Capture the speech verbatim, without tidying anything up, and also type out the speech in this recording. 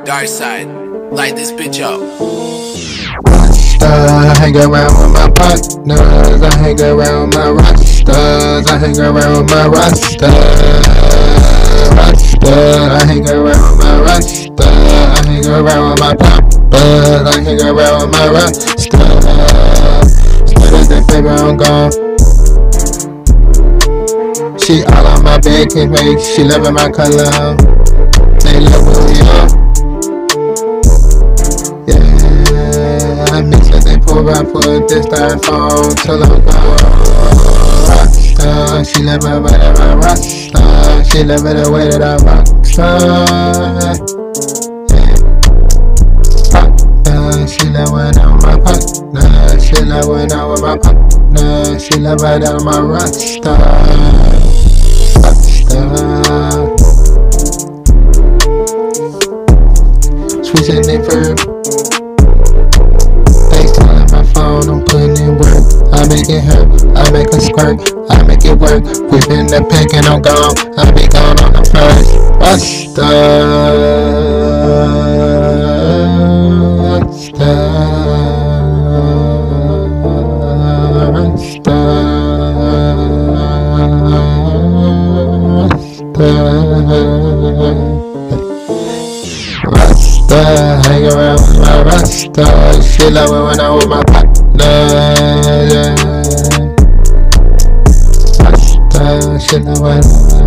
Dark side, light this bitch up. I hang around with my partners, I hang around with my rosters, I hang around with my roster, roster. I hang around with my roster, I hang around with my poppers, I hang around with my roster. Steady that baby, I'm gone. She all on my bed, can't make, she loving my color. They love who we are. Yeah, I mix it, they pull I put this styrofoam till I'm gone. Rockstar, she love my way that I rockstar. She love it the way that I rockstar. Yeah, rockstar, she love when I'm my partner. She love when I'm with my partner. She love right out of my rockstar. Switching it verb. Thanks calling my phone, I'm putting in work. I make it hurt, I make it squirt, I make it work. Whipping the pick and I'm gone. I be gone on the first. Buster, Rasta, hang around with my Rasta. She love it when I'm with my partner. Yeah. Rasta, she love it.